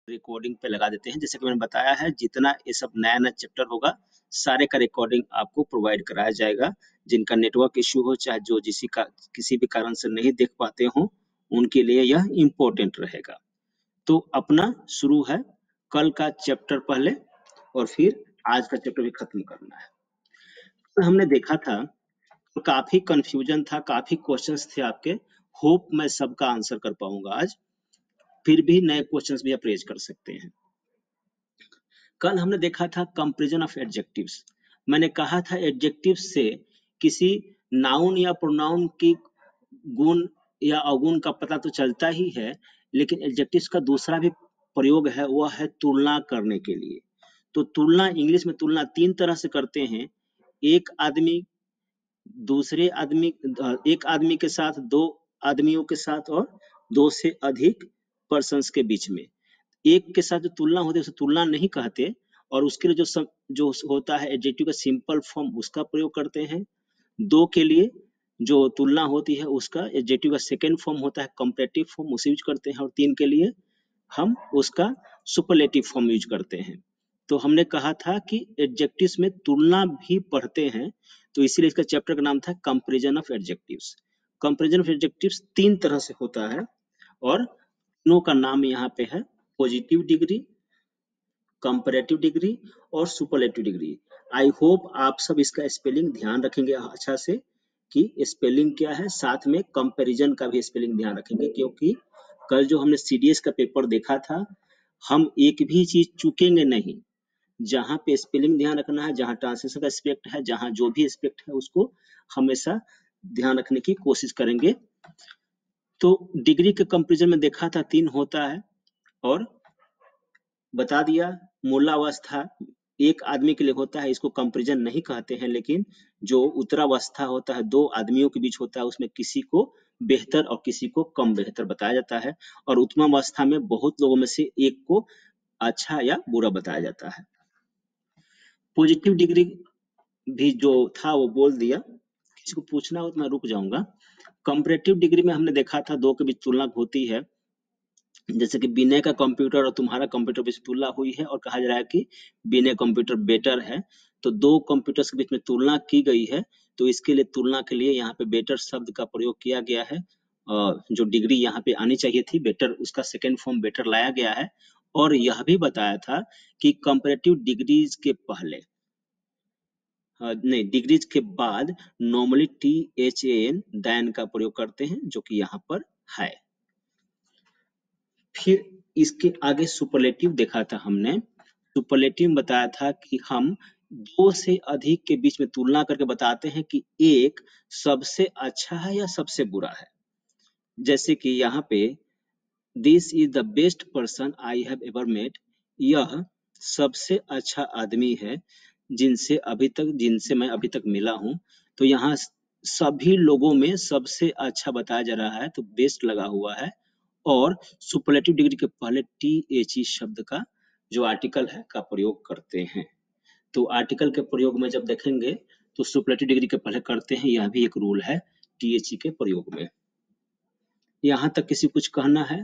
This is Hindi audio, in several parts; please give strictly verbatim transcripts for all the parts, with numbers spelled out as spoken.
रिकॉर्डिंग पे लगा देते हैं। जैसे कि मैंने बताया है, जितना ये सब नया-नया चैप्टर होगा, सारे का रिकॉर्डिंग आपको प्रोवाइड कराया जाएगा। जिनका नेटवर्क इश्यू हो, चाहे जो जिसी का किसी भी कारण से नहीं देख पाते हों, उनके लिए यह इम्पोर्टेंट रहेगा। तो अपना शुरू है कल का चैप्टर पहले और फिर आज का चैप्टर भी खत्म करना है। तो हमने देखा था, तो काफ़ी कन्फ्यूजन था, काफ़ी क्वेश्चंस थे आपके। होप मैं सबका आंसर कर पाऊँगा आज। फिर भी नए क्वेश्चंस भी आप रेज कर सकते हैं। कल हमने देखा था कंपैरिजन ऑफ एडजेक्टिव्स। मैंने कहा था एडजेक्टिव्स से किसी नाउन या प्रोनाउन की गुण या अवगुण का पता तो चलता ही है, लेकिन एडजेक्टिव्स का दूसरा भी प्रयोग है, वह है तुलना करने के लिए। तो तुलना, इंग्लिश में तुलना तीन तरह से करते हैं। एक आदमी दूसरे आदमी अ, एक आदमी के साथ, दो आदमियों के साथ और दो से अधिक पर्सन्स के बीच में। एक के साथ जो तुलना होती है उसे तुलना नहीं कहते, और उसके लिए जो सम, जो होता है एडजेक्टिव का सिंपल फॉर्म, उसका प्रयोग करते हैं। दो के लिए जो तुलना होती है उसका एडजेक्टिव का सेकंड फॉर्म होता है कंपैरेटिव फॉर्म, उसे यूज करते हैं। और तीन के लिए हम उसका सुपरलेटिव फॉर्म यूज करते हैं। तो हमने कहा था कि एडजेक्टिव्स में तुलना भी पढ़ते हैं, तो इसीलिए इसका चैप्टर का नाम था comparison of adjectives. Comparison of adjectives तीन तरह से होता है, और तीनों का नाम यहाँ पे है पॉजिटिव डिग्री, कंपैरेटिव डिग्री और सुपरलेटिव डिग्री। आई होप आप सब इसका स्पेलिंग ध्यान रखेंगे अच्छा से कि स्पेलिंग क्या है, साथ में कंपैरिजन का भी स्पेलिंग ध्यान रखेंगे, क्योंकि कल जो हमने सीडीएस का पेपर देखा था, हम एक भी चीज चूकेंगे नहीं। जहाँ पे स्पेलिंग ध्यान रखना है, जहाँ ट्रांसलेशन का एस्पेक्ट है, जहाँ जो भी एस्पेक्ट है, उसको हमेशा ध्यान रखने की कोशिश करेंगे। तो डिग्री के कंपैरिजन में देखा था तीन होता है, और बता दिया मूलावस्था एक आदमी के लिए होता है, इसको कंपैरिजन नहीं कहते हैं। लेकिन जो उत्तरावस्था होता है, दो आदमियों के बीच होता है, उसमें किसी को बेहतर और किसी को कम बेहतर बताया जाता है। और उत्तमावस्था में बहुत लोगों में से एक को अच्छा या बुरा बताया जाता है। पॉजिटिव डिग्री भी जो था वो बोल दिया, किसी को पूछना हो तो मैं रुक जाऊंगा। कंपैरेटिव डिग्री में हमने देखा था दो के बीच तुलना होती है। जैसे कि विनय का कंप्यूटर और तुम्हारा कंप्यूटर बीच तुलना हुई है, और कहा जा रहा है कि विनय कंप्यूटर बेटर है। तो दो कंप्यूटर्स के बीच में तुलना की गई है, तो इसके लिए तुलना के लिए यहाँ पे बेटर शब्द का प्रयोग किया गया है। और जो डिग्री यहाँ पे आनी चाहिए थी बेटर, उसका सेकेंड फॉर्म बेटर लाया गया है। और यह भी बताया था कि कंपैरेटिव डिग्रीज के पहले अ, नहीं, डिग्रीज के बाद normally T H A N than का प्रयोग करते हैं, जो कि यहाँ पर है। फिर इसके आगे सुपरलेटिव देखा था हमने। सुपरलेटिव में बताया था कि हम दो से अधिक के बीच में तुलना करके बताते हैं कि एक सबसे अच्छा है या सबसे बुरा है। जैसे कि यहाँ पे this is the best person I have ever met, यह सबसे अच्छा आदमी है जिनसे अभी तक जिनसे मैं अभी तक मिला हूँ। तो यहाँ सभी लोगों में सबसे अच्छा बताया जा रहा है, तो बेस्ट लगा हुआ है। और सुपरलेटिव डिग्री के पहले टी एच ई शब्द का जो आर्टिकल है का प्रयोग करते हैं। तो आर्टिकल के प्रयोग में जब देखेंगे तो सुपरलेटिव डिग्री के पहले करते हैं, यह भी एक रूल है टी एच ई के प्रयोग में। यहाँ तक किसी कुछ कहना है?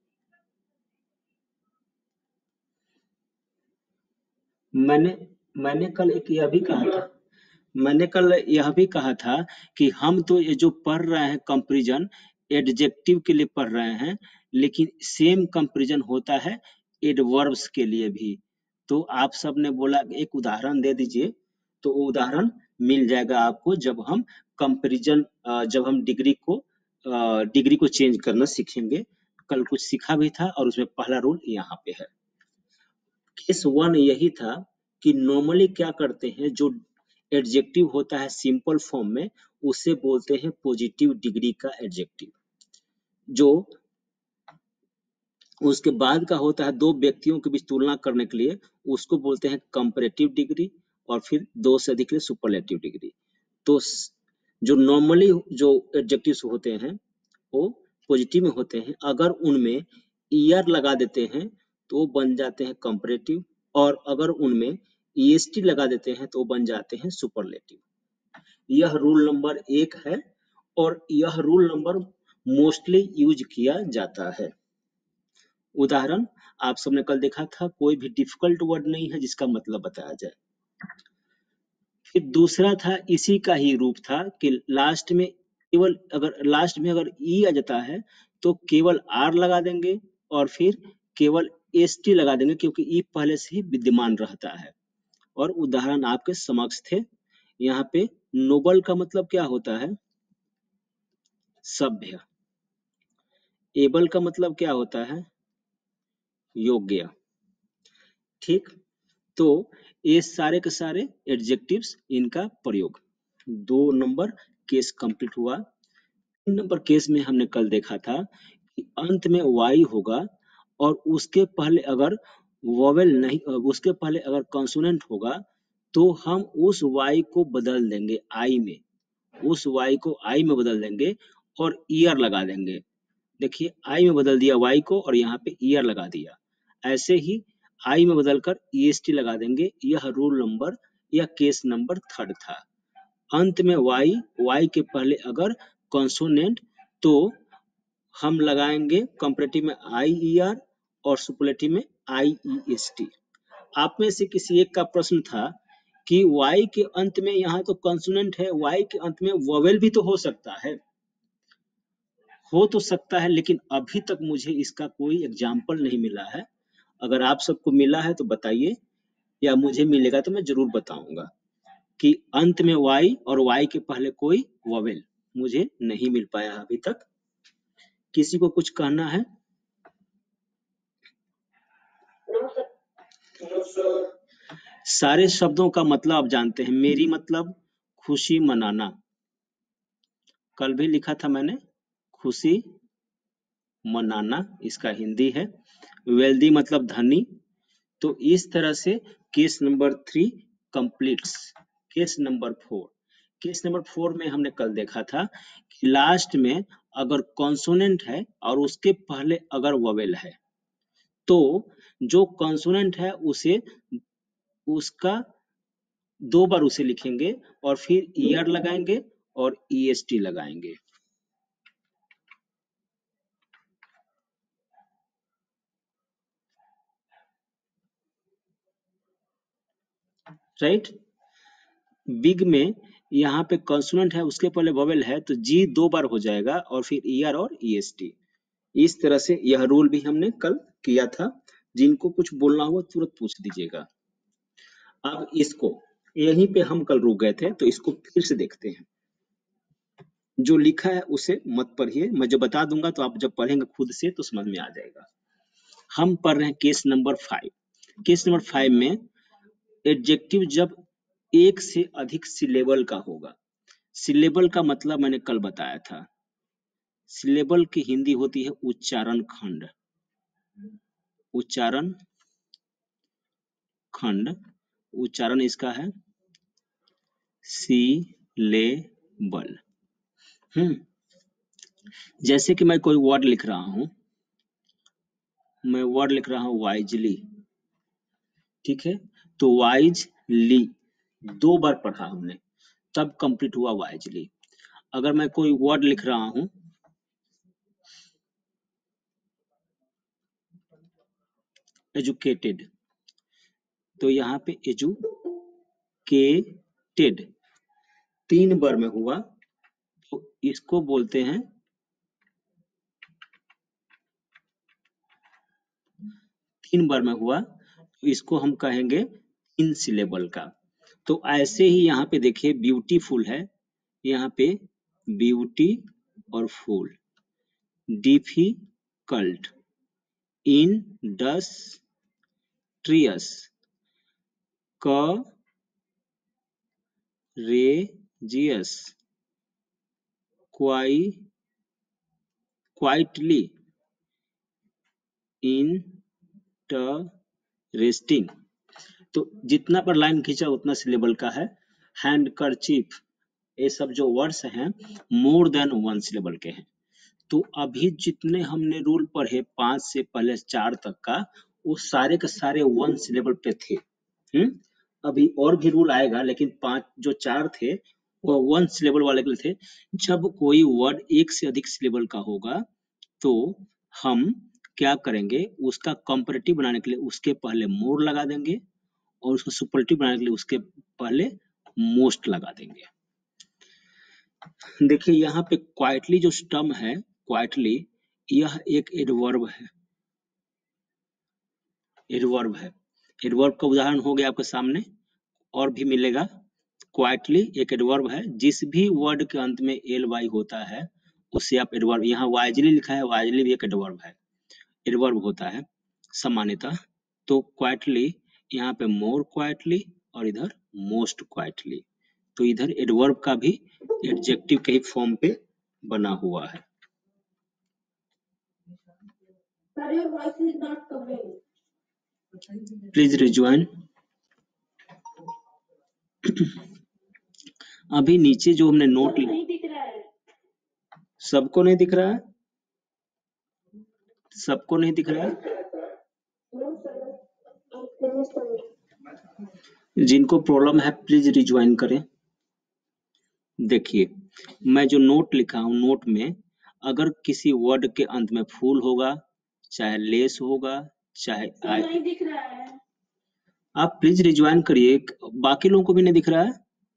मैंने मैंने कल एक यह भी कहा था मैंने कल यह भी कहा था कि हम तो ये जो पढ़ रहे हैं कंपैरिजन एडजेक्टिव के लिए पढ़ रहे हैं, लेकिन सेम कंपैरिजन होता है एडवर्ब्स के लिए भी। तो आप सब ने बोला एक उदाहरण दे दीजिए, तो वो उदाहरण मिल जाएगा आपको जब हम कंपैरिजन जब हम डिग्री को अ, डिग्री को चेंज करना सीखेंगे। कल कुछ सीखा भी था, और उसमें पहला रूल यहाँ पे है। केस वन यही था कि नॉर्मली क्या करते हैं, जो एडजेक्टिव होता है सिंपल फॉर्म में, उसे बोलते हैं पॉजिटिव डिग्री का एडजेक्टिव। जो उसके बाद का होता है दो व्यक्तियों के बीच तुलना करने के लिए, उसको बोलते हैं कंपैरेटिव डिग्री। और फिर दो से अधिक के लिए सुपरलेटिव डिग्री। तो स- जो नॉर्मली जो एडजेक्टिव्स होते हैं वो पॉजिटिव में होते हैं, अगर उनमें ईयर लगा देते हैं तो वो बन जाते हैं कंपैरेटिव, और अगर उनमें ईएसटी लगा देते हैं तो वो बन जाते हैं सुपरलेटिव। यह रूल नंबर एक है, और यह रूल नंबर मोस्टली यूज किया जाता है। उदाहरण आप सबने कल देखा था, कोई भी डिफिकल्ट वर्ड नहीं है जिसका मतलब बताया जाए। फिर दूसरा था, इसी का ही रूप था कि लास्ट में केवल अगर लास्ट में अगर ई आ जाता है तो केवल आर लगा देंगे और फिर केवल एस टी लगा देंगे, क्योंकि ई पहले से ही विद्यमान रहता है। और उदाहरण आपके समक्ष थे। यहाँ पे नोबल का मतलब क्या होता है? सभ्य। एबल का मतलब क्या होता है? योग्य। ठीक, तो ये सारे के सारे एडजेक्टिव्स, इनका प्रयोग। दो नंबर केस कंप्लीट हुआ। तीन नंबर केस में हमने कल देखा था कि अंत में वाई होगा और उसके पहले अगर वोवेल नहीं, उसके पहले अगर कॉन्सोनेंट होगा तो हम उस वाई को बदल देंगे आई में, उस वाई को आई में बदल देंगे और ईयर लगा देंगे। देखिए, आई में बदल दिया वाई को और यहाँ पे ईयर लगा दिया। ऐसे ही आई में बदलकर ईएसटी लगा देंगे। यह रूल नंबर या केस नंबर थर्ड था। अंत में वाई, वाई के पहले अगर कॉन्सोनेंट तो हम लगाएंगे कंपैरेटिव में आई ई आर और सुपरलेटिव में आई ई एस टी। आप में से किसी एक का प्रश्न था कि वाई के अंत में यहाँ तो कॉन्सोनेंट है, वाई के अंत में वोवेल भी तो हो सकता है। हो तो सकता है, लेकिन अभी तक मुझे इसका कोई एग्जाम्पल नहीं मिला है। अगर आप सबको मिला है तो बताइए, या मुझे मिलेगा तो मैं जरूर बताऊंगा कि अंत में वाई और वाई के पहले कोई वोवेल। मुझे नहीं मिल पाया अभी तक। किसी को कुछ कहना है? सारे शब्दों का मतलब आप जानते हैं। मेरी मतलब खुशी मनाना, कल भी लिखा था मैंने, खुशी मनाना इसका हिंदी है। वेल्दी मतलब धनी। तो इस तरह से case number three completes. Case number four, case number four में हमने कल देखा था कि लास्ट में अगर कॉन्सोनेंट है और उसके पहले अगर वोवेल है तो जो कॉन्सोनेंट है उसे उसका दो बार उसे लिखेंगे और फिर ईयर लगाएंगे और ईएसटी लगाएंगे। राइट। बिग में यहाँ पे कॉन्सोनेंट है, उसके पहले वोवेल है तो जी दो बार हो जाएगा और फिर ईयर और ईएसटी। इस तरह से यह रूल भी हमने कल किया था। जिनको कुछ बोलना हो तुरंत पूछ दीजिएगा। अब इसको, यहीं पे हम कल रुक गए थे तो इसको फिर से देखते हैं। जो लिखा है उसे मत पढ़िए, मैं जो बता दूंगा तो आप जब पढ़ेंगे खुद से तो समझ में आ जाएगा। हम पढ़ रहे हैं case number five. Case number five में एडजेक्टिव जब एक से अधिक सिलेबल का होगा। सिलेबल का मतलब मैंने कल बताया था। सिलेबल की हिंदी होती है उच्चारण खंड। उच्चारण खंड, उच्चारण इसका है सिलेबल। हम्म जैसे कि मैं कोई वर्ड लिख रहा हूं, मैं वर्ड लिख रहा हूं वाइजली। ठीक है, तो वाइजली दो बार पढ़ा हमने, तब कंप्लीट हुआ वाइजली। अगर मैं कोई वर्ड लिख रहा हूं, एजुकेटेड, तो यहाँ पे एजुकेटेड तीन बार में हुआ तो इसको बोलते हैं, तीन बार में हुआ तो इसको हम कहेंगे तीन सिलेबल का। तो ऐसे ही यहाँ पे देखिए ब्यूटीफुल है, यहाँ पे ब्यूटी और full. Difficult, industrious, courageous, qui quietly, interesting. तो जितना पर लाइन खींचा उतना सिलेबल का है। हैंडकरचीफ, ये सब जो वर्ड्स हैं मोर देन वन सिलेबल के हैं। तो अभी जितने हमने रूल पढ़े पांच से पहले चार तक का, वो सारे के सारे वन सिलेबल पे थे। हम्म अभी और भी रूल आएगा, लेकिन पांच जो चार थे वो वन सिलेबल वाले के लिए थे। जब कोई वर्ड एक से अधिक सिलेबल का होगा तो हम क्या करेंगे, उसका कंपैरेटिव बनाने के लिए उसके पहले मोर लगा देंगे और उसको सुपरलेटिव बनाने के लिए उसके पहले मोस्ट लगा देंगे। देखिए यहाँ पे क्वाइटली जो टर्म है, क्वाइटली यह एक एडवर्ब है, एडवर्ब है। एडवर्ब का उदाहरण हो गया आपके सामने, और भी मिलेगा। क्वाइटली एक एडवर्ब है, जिस भी वर्ड के अंत में एल वाई होता है उसे आप एडवर्ब, यहाँ वाइजली लिखा है, वाइजली भी एक एडवर्ब है, एडवर्ब होता है सामान्यतः। तो क्वाइटली यहाँ पे मोर क्वाइटली और इधर मोस्ट क्वाइटली, तो इधर एडवर्ब का भी एडजेक्टिव के ही फॉर्म पे बना हुआ है। Please rejoin. अभी नीचे जो हमने नोट, नहीं दिख रहा है, सबको नहीं दिख रहा है, सबको नहीं दिख रहा है। जिनको प्रॉब्लम है प्लीज रिज्वाइन करें। देखिए मैं जो नोट लिखा हूं, नोट में अगर किसी वर्ड के अंत में फुल होगा, चाहे लेस होगा, चाहे आई, नहीं दिख रहा है। आप प्लीज रिज्वाइन करिए, बाकी लोगों को भी नहीं दिख रहा है।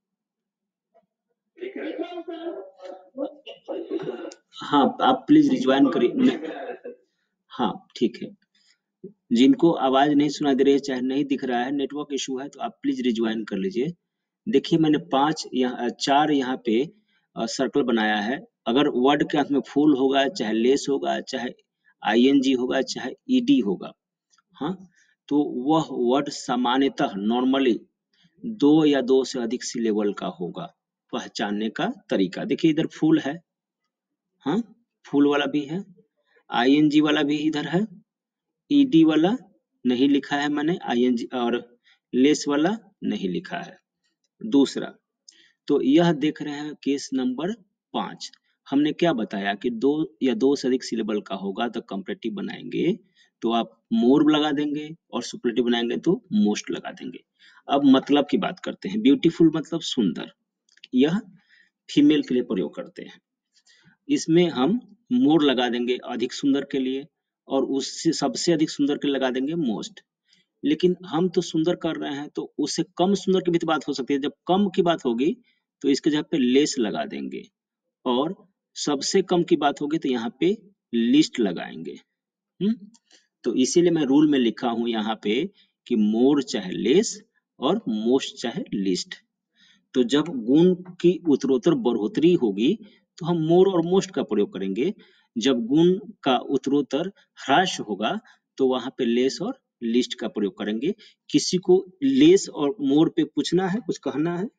हाँ आप प्लीज रिज्वाइन करिए। हाँ ठीक है, जिनको आवाज नहीं सुना दे रही है, चाहे नहीं दिख रहा है, नेटवर्क इशू है, तो आप प्लीज रिज्वाइन कर लीजिए। देखिए मैंने पांच यहाँ चार यहाँ पे सर्कल बनाया है। अगर वर्ड के अंत में फुल होगा, चाहे लेस होगा, चाहे आईएनजी होगा, चाहे ईडी होगा, हाँ, तो वह वर्ड सामान्यतः नॉर्मली दो या दो से अधिक सिलेबल का होगा। पहचानने का तरीका देखिए, इधर फुल है, हाँ फुल वाला भी है, आईएनजी वाला भी इधर है, ईडी वाला नहीं लिखा है मैंने, आईएनजी और लेस वाला नहीं लिखा है। दूसरा, तो यह देख रहे हैं केस नंबर पांच। हमने क्या बताया कि दो या दो से अधिक सिलेबल का होगा तो कंपैरेटिव बनाएंगे तो आप मोर लगा देंगे, और सुपरलेटिव बनाएंगे तो मोस्ट लगा देंगे। अब मतलब की बात करते हैं। ब्यूटीफुल मतलब सुंदर, यह फीमेल के लिए प्रयोग करते हैं। इसमें हम मोर लगा देंगे अधिक सुंदर के लिए, और उससे सबसे अधिक सुंदर के लिए लगा देंगे मोस्ट। लेकिन हम तो सुंदर कर रहे हैं, तो उससे कम सुंदर की भी तो बात हो सकती है। जब कम की बात होगी तो इसके जगह पे लेस लगा देंगे, और सबसे कम की बात होगी तो यहाँ पे लिस्ट लगाएंगे। हम्म, तो इसीलिए मैं रूल में लिखा हूं यहाँ पे कि मोर चाहे लेस और मोस्ट चाहे लिस्ट। तो जब गुण की उत्तरोत्तर बढ़ोतरी होगी तो हम मोर और मोस्ट का प्रयोग करेंगे। जब गुण का उत्तरोत्तर ह्रास होगा तो वहां पे लेस और लिस्ट का प्रयोग करेंगे। किसी को लेस और मोर पे पूछना है, कुछ कहना है?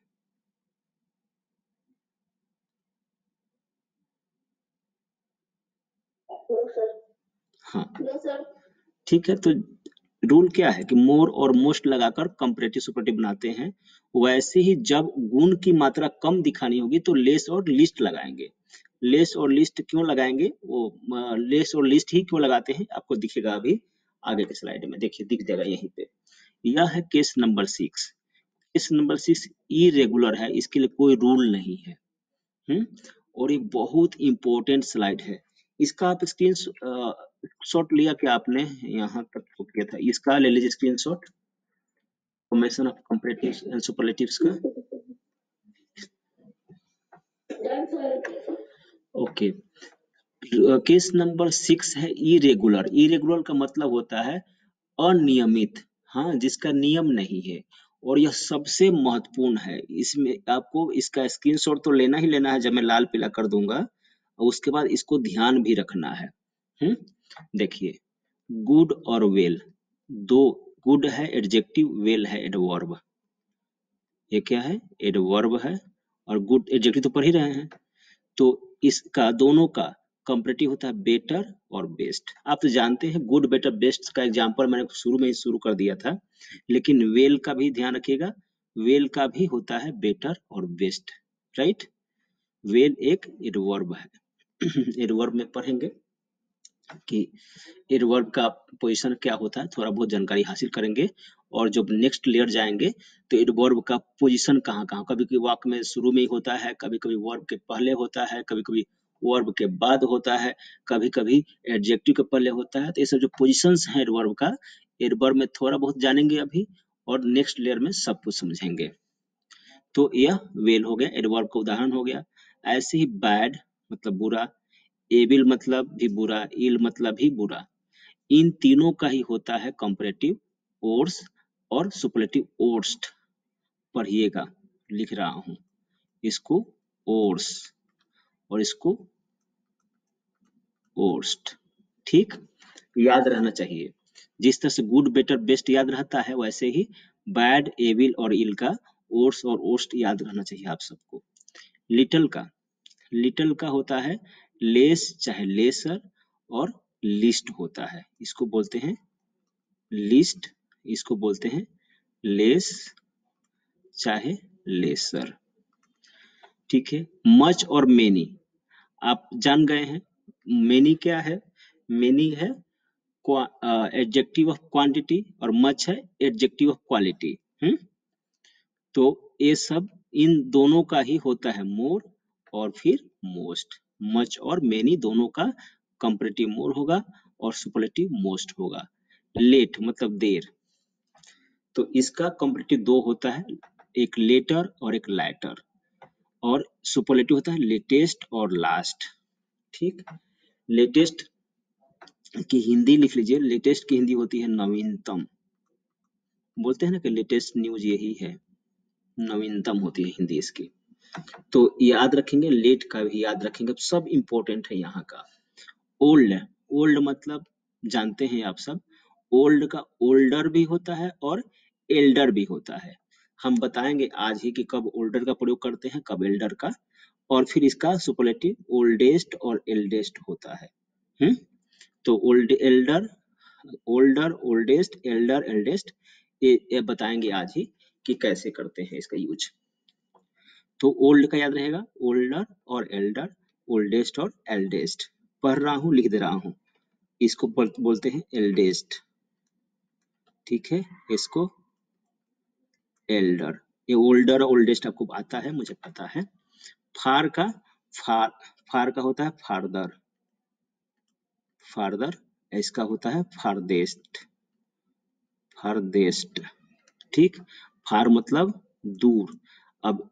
हाँ ठीक है, तो रूल क्या है कि मोर और मोस्ट लगाकर कंपैरेटिव सुपरलेटिव बनाते हैं। वैसे ही जब गुण की मात्रा कम दिखानी होगी तो लेस और लिस्ट लगाएंगे। लेस और लिस्ट क्यों लगाएंगे, वो लेस और लिस्ट ही क्यों लगाते हैं आपको दिखेगा अभी आगे के स्लाइड में। देखिए दिख जाएगा यहीं पे। यह है case number six. Case number six irregular है, इसके लिए कोई रूल नहीं है। हम्म, और ये बहुत इंपॉर्टेंट स्लाइड है। इसका आप स्क्रीन शॉट लिया क्या आपने? यहाँ तक तो किया था, इसका ले लीजिए screenshot, formation of comparatives and superlatives का। ओके, केस नंबर सिक्स है इरेगुलर। इरेगुलर का मतलब होता है अनियमित, हाँ, जिसका नियम नहीं है, और यह सबसे महत्वपूर्ण है। इसमें आपको इसका स्क्रीनशॉट तो लेना ही लेना है, जब मैं लाल पीला कर दूंगा, और उसके बाद इसको ध्यान भी रखना है। हम्म, देखिए गुड और वेल, दो, गुड है एडजेक्टिव, वेल है एडवर्ब। ये क्या है? एडवर्ब है, और गुड एडजेक्टिव तो पढ़ ही रहे हैं। तो इसका दोनों का कंपैरेटिव होता है बेटर और बेस्ट। आप तो जानते हैं गुड बेटर बेस्ट का एग्जांपल मैंने शुरू में ही शुरू कर दिया था, लेकिन वेल का भी ध्यान रखिएगा। वेल का भी होता है बेटर और बेस्ट, राइट। वेल एक एडवर्ब है। एडवर्ब में पढ़ेंगे कि एडवर्ब का पोजीशन क्या होता है, थोड़ा बहुत जानकारी हासिल करेंगे। और जब नेक्स्ट लेयर जाएंगे तो एडवर्ब का पोजीशन कहाँ कहाँ, कभी कभी वाक्य में शुरू में ही होता है, कभी कभी वर्ब के पहले होता है, कभी कभी वर्ब के बाद होता है, कभी कभी एडजेक्टिव के पहले होता है। तो ये सब जो पोजिशंस हैं एडवर्ब का, एडवर्ब में थोड़ा बहुत जानेंगे अभी, और नेक्स्ट लेयर में सब कुछ समझेंगे। तो यह वेल हो गया, एडवर्ब का उदाहरण हो गया। ऐसे ही बैड मतलब बुरा, एविल मतलब भी बुरा, इल मतलब भी बुरा, इन तीनों का ही होता है कंपैरेटिव ओर्स और सुपरलेटिव ओर्स्ट। पढ़िएगा, लिख रहा हूं, इसको ओर्स और इसको ओर्स्ट। ठीक, याद रहना चाहिए। जिस तरह से गुड, बेटर, बेस्ट याद रहता है, वैसे ही बैड, एविल और इल का ओर्स और ओस्ट याद रहना चाहिए आप सबको। लिटल का, लिटल का होता है लेस चाहे लेसर, और लिस्ट होता है, इसको बोलते हैं लिस्ट, इसको बोलते हैं लेस चाहे लेसर। ठीक है, मच और मेनी आप जान गए हैं। मेनी क्या है? मेनी है एडजेक्टिव ऑफ क्वांटिटी, और मच है एडजेक्टिव ऑफ क्वालिटी। हम्म, तो ये सब इन दोनों का ही होता है मोर और फिर मोस्ट। मच और मेनी दोनों का कंपैरेटिव मोर होगा और सुपरलेटिव मोस्ट होगा। लेट मतलब देर, तो इसका कंपैरेटिव दो होता है, एक लेटर और एक लाइटर, और सुपरलेटिव होता है लेटेस्ट और लास्ट। ठीक, लेटेस्ट की हिंदी लिख लीजिए, लेटेस्ट की हिंदी होती है नवीनतम। बोलते हैं ना कि लेटेस्ट न्यूज यही है, नवीनतम होती है हिंदी इसकी। तो याद रखेंगे, लेट का भी याद रखेंगे, सब इंपॉर्टेंट है यहाँ का। ओल्ड, ओल्ड मतलब जानते हैं आप सब, ओल्ड का ओल्डर भी होता है और एल्डर भी होता है। हम बताएंगे आज ही कि कब ओल्डर का प्रयोग करते हैं, कब एल्डर का, और फिर इसका सुपरलेटिव ओल्डेस्ट और एल्डेस्ट होता है। हम्म, तो old, elder, older, oldest, elder, eldest, ये, ये बताएंगे आज ही कि कैसे करते हैं इसका यूज। तो ओल्ड का याद रहेगा, ओल्डर और एल्डर, ओल्डेस्ट और एल्डेस्ट। पढ़ रहा हूँ, लिख दे रहा हूँ, इसको बोलते हैं एल्डेस्ट। ठीक है, इसको एल्डर। ये ओल्डर और ओल्डेस्ट आपको आता है, मुझे पता है। फार का, फार, फार का होता है फार्दर, फार्दर, इसका होता है फारदेस्ट, फारदेस्ट। ठीक, फार मतलब दूर, अब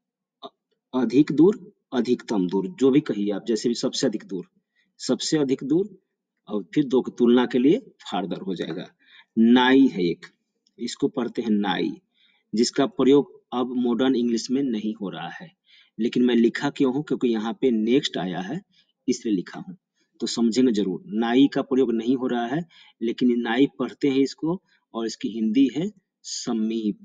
अधिक दूर, अधिकतम दूर, जो भी कहिए आप, जैसे भी सबसे अधिक दूर, सबसे अधिक दूर, और फिर दो की तुलना के लिए फार्दर हो जाएगा। नाई है एक, इसको पढ़ते हैं नाई, जिसका प्रयोग अब मॉडर्न इंग्लिश में नहीं हो रहा है, लेकिन मैं लिखा क्यों हूँ, क्योंकि यहाँ पे नेक्स्ट आया है, इसलिए लिखा हूँ, तो समझेंगे जरूर। नाई का प्रयोग नहीं हो रहा है, लेकिन नाई पढ़ते हैं इसको, और इसकी हिंदी है समीप।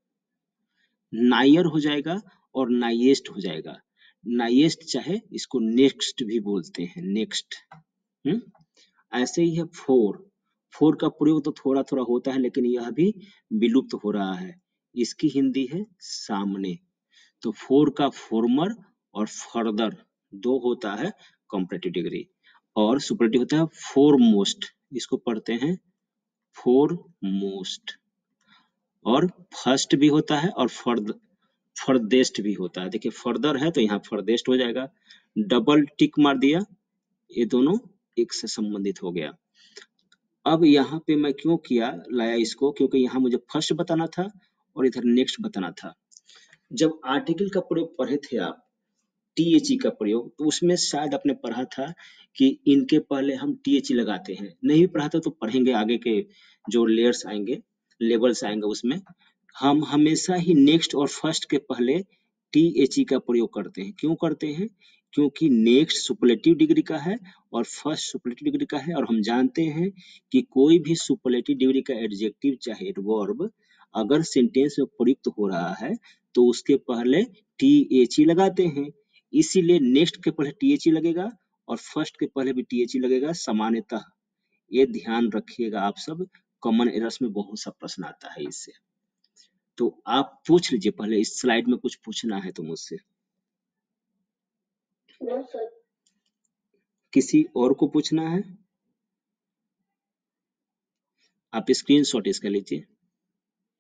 नायर हो जाएगा और नाइएस्ट हो जाएगा। नाइएस्ट चाहे इसको नेक्स्ट भी बोलते हैं, नेक्स्ट। हम्म, ऐसे ही है फोर, फोर का प्रयोग तो थोड़ा थोड़ा होता है, लेकिन यह भी विलुप्त हो रहा है, इसकी हिंदी है सामने। तो फोर का फॉर्मर और फर्दर दो होता है कंपैरेटिव डिग्री, और सुपरलेटिव होता है फोरमोस्ट, इसको पढ़ते हैं फोरमोस्ट। और फर्स्ट भी होता है और फर्द, फर्देस्ट भी होता है। देखिए फर्दर है तो यहाँ फर्देस्ट हो जाएगा, डबल टिक मार दिया, ये दोनों एक से संबंधित हो गया। अब यहाँ पे मैं क्यों किया लाया इसको, क्योंकि यहाँ मुझे फर्स्ट बताना था और इधर नेक्स्ट बताना था। जब आर्टिकल का प्रयोग पढ़े थे आप, टीएचई का प्रयोग, तो उसमें शायद आपने पढ़ा था कि इनके पहले हम टीएचई लगाते हैं। नहीं पढ़ा था तो पढ़ेंगे, आगे के जो लेयर्स आएंगे, लेवल्स आएंगे, उसमें हम हमेशा ही नेक्स्ट और फर्स्ट के पहले टीएचई का प्रयोग करते हैं। क्यों करते हैं? क्योंकि नेक्स्ट सुपरलेटिव डिग्री का है और फर्स्ट सुपरलेटिव डिग्री का है, और हम जानते हैं कि कोई भी सुपरलेटिव डिग्री का एडजेक्टिव चाहे एडवर्ब अगर सेंटेंस में प्रयुक्त हो रहा है तो उसके पहले टीएचई लगाते हैं। इसीलिए नेक्स्ट के पहले टीएचई लगेगा और फर्स्ट के पहले भी टीएचई लगेगा सामान्यतः। ये ध्यान रखिएगा आप सब, कॉमन एरर्स में बहुत सा प्रश्न आता है इससे। तो आप पूछ लीजिए, पहले इस स्लाइड में कुछ पूछना है तो मुझसे। no, sir. किसी और को पूछना है? आप स्क्रीनशॉट इसका लीजिए।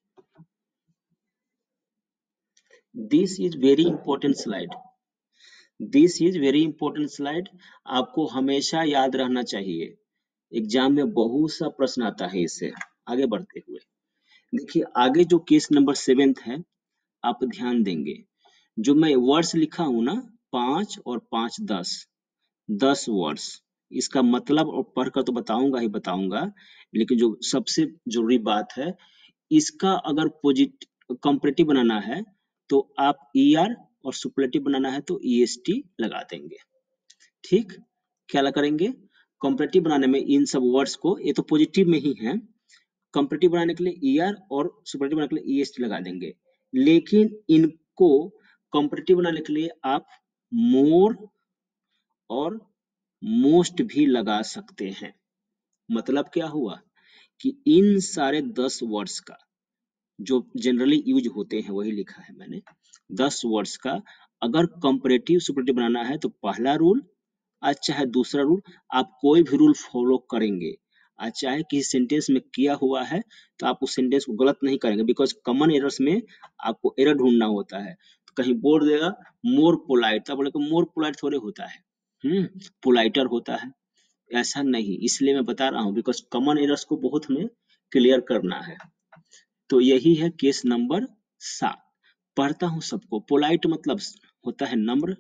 This is very important slide. This is very important slide, आपको हमेशा याद रहना चाहिए, एग्जाम में बहुत सा प्रश्न आता है इससे। आगे बढ़ते हुए देखिए, आगे जो केस नंबर सेवेंथ है, आप ध्यान देंगे, जो मैं वर्ड्स लिखा हूं ना, पांच और पांच दस, दस वर्ड्स, इसका मतलब और पढ़कर तो बताऊंगा ही बताऊंगा, लेकिन जो सबसे जरूरी बात है, इसका अगर पॉजिटिव कंपैरेटिव बनाना है तो आप ईआर, और सुपरलेटिव बनाना है तो ईएसटी लगा देंगे। ठीक, क्या करेंगे, कंपैरेटिव बनाने में इन सब वर्ड्स को, ये तो पॉजिटिव में ही है, कंपैरेटिव बनाने के लिए ईआर और सुपरलेटिव बनाने के लिए ईएसटी लगा देंगे, लेकिन इनको कंपैरेटिव बनाने के लिए आप मोर और मोस्ट भी लगा सकते हैं। मतलब क्या हुआ कि इन सारे दस वर्ड्स का जो जनरली यूज होते हैं वही लिखा है मैंने, दस वर्ड्स का अगर कंपैरेटिव सुपरलेटिव बनाना है तो पहला रूल, आज चाहे दूसरा रूल, आप कोई भी रूल फॉलो करेंगे, आज चाहे किसी सेंटेंस में किया हुआ है तो आप उस सेंटेंस को गलत नहीं करेंगे, बिकॉज कॉमन एरर्स में आपको एरर ढूंढना होता है। तो कहीं बोल देगा मोर पोलाइट, तो बोले मोर पोलाइट थोड़े होता है, हम्म पोलाइटर होता है, ऐसा नहीं, इसलिए मैं बता रहा हूँ, बिकॉज कॉमन एरर्स को बहुत हमें क्लियर करना है। तो यही है केस नंबर सात। पढ़ता हूँ सबको, पोलाइट मतलब होता है नम्र,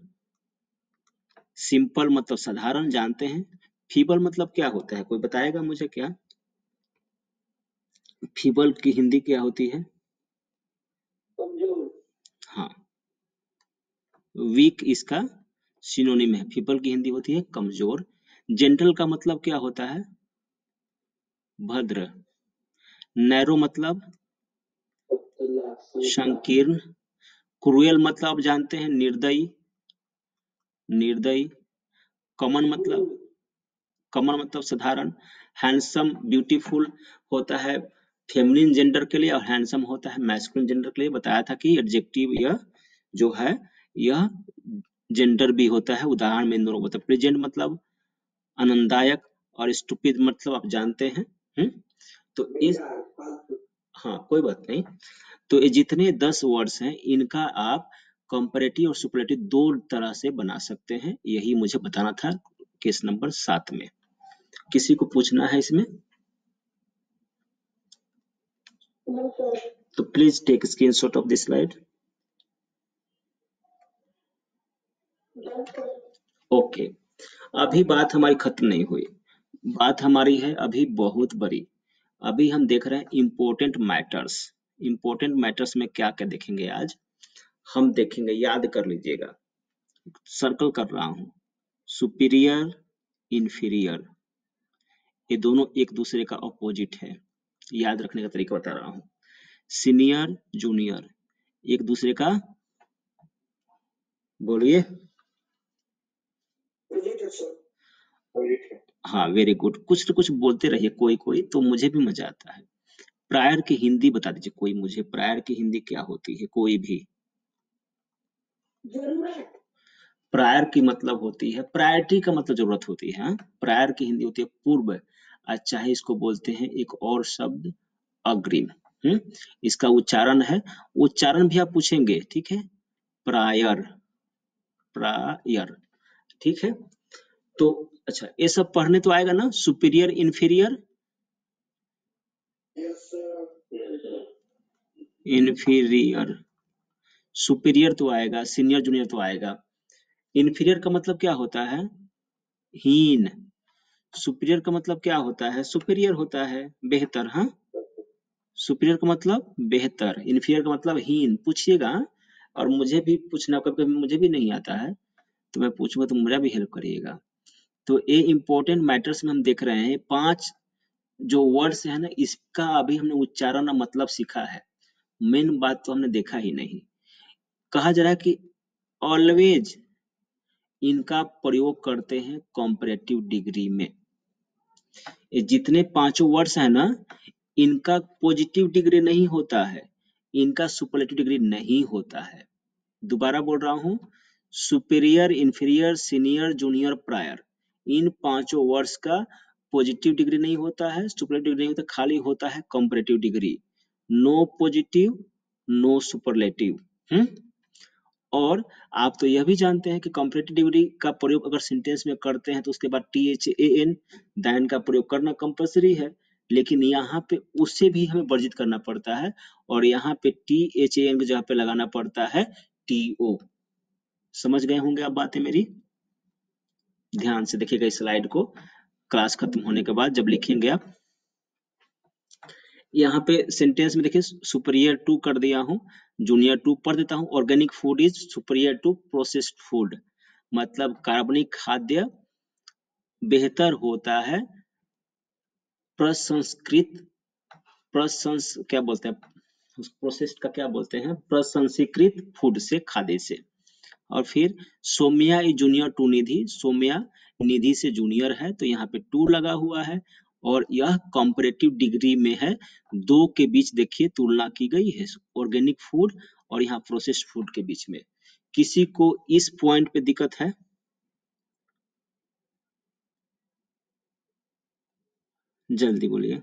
सिंपल मतलब साधारण, जानते हैं। फीबल मतलब क्या होता है, कोई बताएगा मुझे क्या, फीबल की हिंदी क्या होती है? हाँ, वीक इसका सिनोनिम है, फीबल की हिंदी होती है कमजोर। जेंटल का मतलब क्या होता है? भद्र। नैरो मतलब संकीर्ण। क्रूएल मतलब आप जानते हैं निर्दयी, निर्दयी। कॉमन मतलब, कॉमन मतलब साधारण। हैंडसम ब्यूटीफुल होता है फेमिनिन जेंडर के लिए, और हैंडसम होता है मैस्कुलिन जेंडर के लिए। बताया था कि एडजेक्टिव यह जो है यह जेंडर भी होता है, उदाहरण में इन दोनों होता है। प्रेजेंट मतलब आनंददायक, और स्टूपिड मतलब आप जानते हैं। हुँ? तो इस, हाँ कोई बात नहीं। तो ये जितने दस वर्ड्स हैं इनका आप कंपैरेटिव और सुपरलेटिव दो तरह से बना सकते हैं, यही मुझे बताना था केस नंबर सात में। किसी को पूछना है इसमें तो please take screenshot of this slide. Okay, अभी बात हमारी खत्म नहीं हुई, बात हमारी है अभी बहुत बड़ी। अभी हम देख रहे हैं इम्पोर्टेंट मैटर्स। इम्पोर्टेंट मैटर्स में क्या क्या देखेंगे आज हम देखेंगे, याद कर लीजिएगा, सर्कल कर रहा हूं। सुपीरियर, इंफीरियर, ये दोनों एक दूसरे का अपोजिट है, याद रखने का तरीका बता रहा हूं। सीनियर, जूनियर, एक दूसरे का, बोलिए, हाँ वेरी गुड, कुछ तो कुछ बोलते रहिए कोई कोई, तो मुझे भी मजा आता है। प्रायर की हिंदी बता दीजिए कोई मुझे, प्रायर की हिंदी क्या होती है, कोई भी। प्रायर की मतलब होती है, प्रायोरिटी का मतलब जरूरत होती है। प्रायर की हिंदी होती है पूर्व, आज चाहे इसको बोलते हैं एक और शब्द अग्रिम। हम्म इसका उच्चारण है, उच्चारण भी आप पूछेंगे, ठीक है, प्रायर, प्रायर, ठीक है। तो अच्छा, ये सब पढ़ने तो आएगा ना, सुपीरियर, इंफीरियर, इंफीरियर, सुपीरियर तो आएगा, सीनियर जूनियर तो आएगा। इंफीरियर का मतलब क्या होता है? हीन। सुपीरियर का मतलब क्या होता है? सुपीरियर होता है बेहतर। हाँ, सुपीरियर का मतलब बेहतर, इंफीरियर का मतलब हीन। पूछिएगा, और मुझे भी पूछना, कभी कभी मुझे भी नहीं आता है तो मैं पूछूंगा तो मेरा भी हेल्प करिएगा। तो ये इंपॉर्टेंट मैटर्स में हम देख रहे हैं पांच जो वर्ड्स है ना, इसका अभी हमने उच्चारण और मतलब सीखा है, मेन बात तो हमने देखा ही नहीं। कहा जा रहा है कि ऑलवेज इनका प्रयोग करते हैं कॉम्परेटिव डिग्री में। ये जितने पांचों वर्ड्स है ना, इनका पॉजिटिव डिग्री नहीं होता है, इनका सुपरलेटिव डिग्री नहीं होता है। दोबारा बोल रहा हूं, superior, inferior, senior, junior, prior, इन पांचों वर्ड्स का पॉजिटिव डिग्री नहीं होता है, सुपरलेटिव डिग्री नहीं होता, खाली होता है comparative degree. No positive, no superlative. Hmm और आप तो यह भी जानते हैं कि कंपैरेटिव डिग्री का प्रयोग अगर सेंटेंस में करते हैं तो उसके बाद T H A N then का प्रयोग करना कंपलसरी है, लेकिन यहाँ पे उससे भी हमें वर्जित करना पड़ता है और यहाँ पे टी एच ए एन की जगह पे लगाना पड़ता है टी ओ। समझ गए होंगे आप बातें मेरी? ध्यान से देखिएगा इस स्लाइड को, क्लास खत्म होने के बाद जब लिखेंगे आप। यहाँ पे सेंटेंस में देखिए सुपीरियर टू कर दिया हूँ, जूनियर टू पढ़ देता हूँ। Organic food is superior to processed food, मतलब कार्बनिक खाद्य बेहतर होता है प्रसंस्कृत प्रसंस क्या बोलते हैं, प्रोसेस्ड का क्या बोलते हैं, प्रसंस्कृत फूड से, खाद्य से। और फिर Saumya is junior to Nidhi, Saumya Nidhi से जूनियर है तो यहाँ पे टू लगा हुआ है और यह कंपैरेटिव डिग्री में है, दो के बीच देखिए तुलना की गई है, ऑर्गेनिक फूड और यहाँ प्रोसेस्ड फूड के बीच में। किसी को इस पॉइंट पे दिक्कत है? जल्दी बोलिए।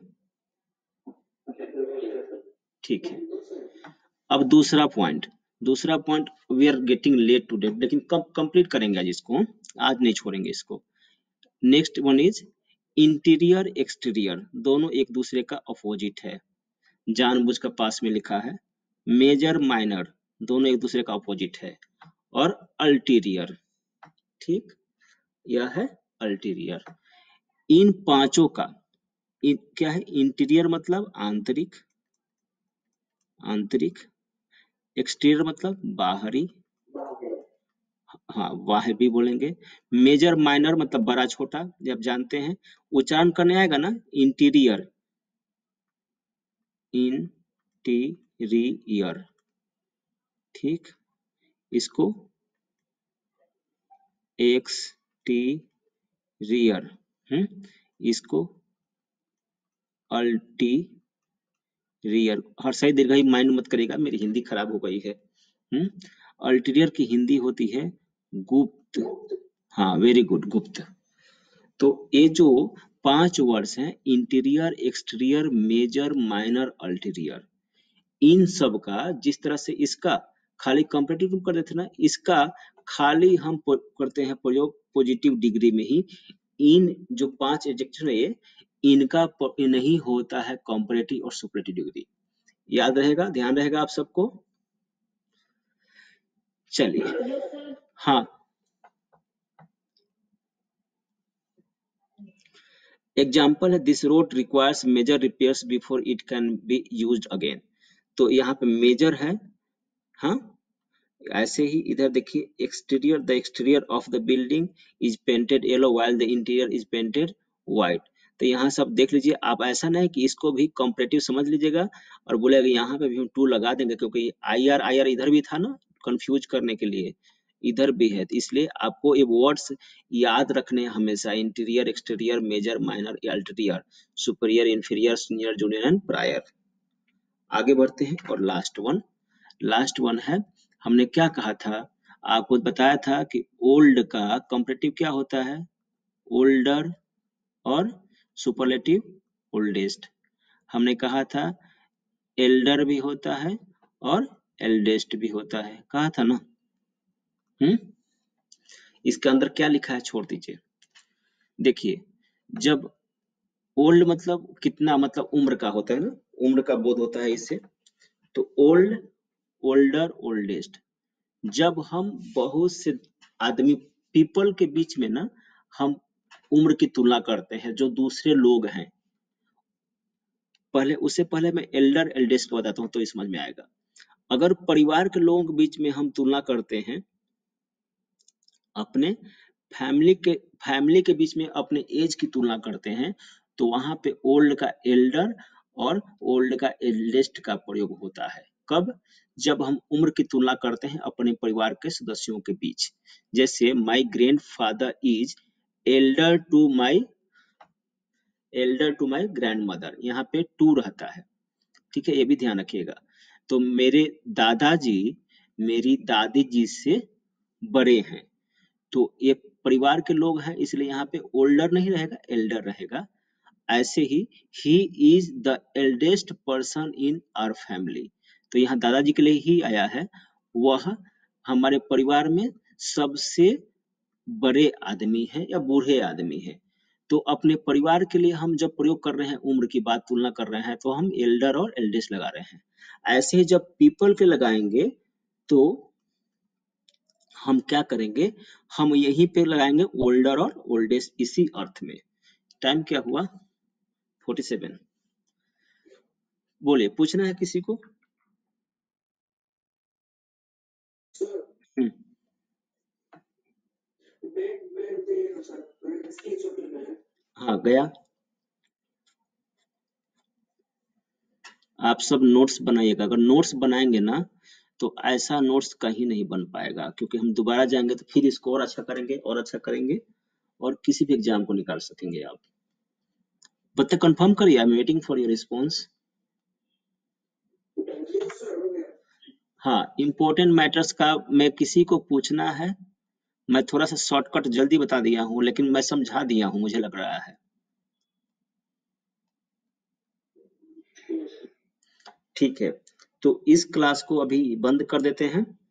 ठीक है, अब दूसरा पॉइंट, दूसरा point we are getting late to date, लेकिन कब कंप्लीट करेंगे आज इसको, आज नहीं छोड़ेंगे इसको। Next one is interior exterior, दोनों एक दूसरे का अपोजिट है, जानबूझ कर पास में लिखा है। मेजर माइनर, दोनों एक दूसरे का अपोजिट है। और अल्टीरियर, ठीक, यह है अल्टीरियर। इन पांचों का इन, क्या है, इंटीरियर मतलब आंतरिक, आंतरिक, एक्सटीरियर मतलब बाहरी, हाँ वाह भी बोलेंगे। मेजर माइनर मतलब बड़ा छोटा, जब जानते हैं उच्चारण करने आएगा ना, इंटीरियर, इंटीरियर, ठीक, इसको एक्सटीरियर, हम्म, इसको अल्टीरियर। हर सही दीर्घाई माइंड मत करेगा, मेरी हिंदी खराब हो गई है। हम्म, अल्टीरियर की हिंदी होती है गुप्त, हाँ वेरी गुड, गुप्त। तो ये जो पांच वर्ड्स हैं, interior, exterior, major, minor, ulterior, इन सब का जिस तरह से इसका खाली कंपेटिटिव कर देते ना, इसका खाली हम करते हैं प्रयोग पॉजिटिव डिग्री में ही। इन जो पांच एडजेक्टिव है ये, इनका नहीं होता है कंपैरेटिव और सुपरलेटिव डिग्री। याद रहेगा, ध्यान रहेगा आप सबको। चलिए, हाँ, एग्जाम्पल है this road requires major repairs before it can be used again. तो यहाँ पे मेजर है, हाँ, ऐसे ही इधर देखिए exterior, the exterior of the building is painted yellow while the interior is painted white. तो यहाँ सब देख लीजिए आप, ऐसा नहीं कि इसको भी कंपैरेटिव समझ लीजिएगा और बोलेगा यहाँ पे भी हम टू लगा देंगे, क्योंकि आई आर आई आर इधर भी था ना, कंफ्यूज करने के लिए, इधर भी है, तो इसलिए आपको ये वर्ड्स याद रखने हैं हमेशा, interior, exterior, major, minor, ulterior, superior, inferior, senior, junior and prior. आगे बढ़ते हैं और लास्ट वन, लास्ट वन है, हमने क्या कहा था, आपको बताया था कि ओल्ड का कंपैरेटिव क्या होता है, ओल्डर और सुपरलेटिव ओल्डेस्ट। हमने कहा था एल्डर भी होता है और एल्डेस्ट भी होता है, कहा था ना। हम्म, इसके अंदर क्या लिखा है छोड़ दीजिए। देखिए, जब ओल्ड मतलब कितना, मतलब उम्र का होता है ना, उम्र का बोध होता है इससे। तो ओल्ड, ओल्डर, ओल्डेस्ट, जब हम बहुत से आदमी, पीपल के बीच में ना हम उम्र की तुलना करते हैं, जो दूसरे लोग हैं, पहले उससे पहले मैं एल्डर एल्डेस्ट बताता हूँ तो समझ में आएगा। अगर परिवार के लोगों के बीच में हम तुलना करते हैं, अपने फैमिली के फैमिली के बीच में अपने एज की तुलना करते हैं, तो वहां पे ओल्ड का एल्डर और ओल्ड का एल्डेस्ट का प्रयोग होता है। कब? जब हम उम्र की तुलना करते हैं अपने परिवार के सदस्यों के बीच। जैसे my grandfather is elder to my elder to my grandmother, यहाँ पे टू रहता है, ठीक है, ये भी ध्यान रखिएगा। तो मेरे दादाजी मेरी दादी जी से बड़े हैं, तो ये परिवार के लोग हैं, इसलिए यहाँ पे ओल्डर नहीं रहेगा, एल्डर रहेगा। ऐसे ही he is the eldest person in our family, तो यहाँ दादाजी के लिए ही आया है, वह हमारे परिवार में सबसे बड़े आदमी हैं या बूढ़े आदमी हैं। तो अपने परिवार के लिए हम जब प्रयोग कर रहे हैं, उम्र की बात तुलना कर रहे हैं, तो हम एल्डर और एल्डेस्ट लगा रहे हैं। ऐसे ही जब पीपल के लगाएंगे तो हम क्या करेंगे, हम यहीं पे लगाएंगे ओल्डर और ओल्डेस्ट, इसी अर्थ में। टाइम क्या हुआ? सैंतालीस। बोलिए, पूछना है किसी को? हम्म, हाँ गया। आप सब नोट्स बनाइएगा। अगर नोट्स बनाएंगे ना तो ऐसा नोट्स कहीं नहीं बन पाएगा, क्योंकि हम दोबारा जाएंगे तो फिर इसको और अच्छा करेंगे और अच्छा करेंगे और किसी भी एग्जाम को निकाल सकेंगे आप। बच्चे कंफर्म करिए, I am waiting for your response. हाँ, इम्पोर्टेंट मैटर्स का मैं किसी को पूछना है? मैं थोड़ा सा शॉर्टकट जल्दी बता दिया हूँ, लेकिन मैं समझा दिया हूँ, मुझे लग रहा है। ठीक है, तो इस क्लास को अभी बंद कर देते हैं।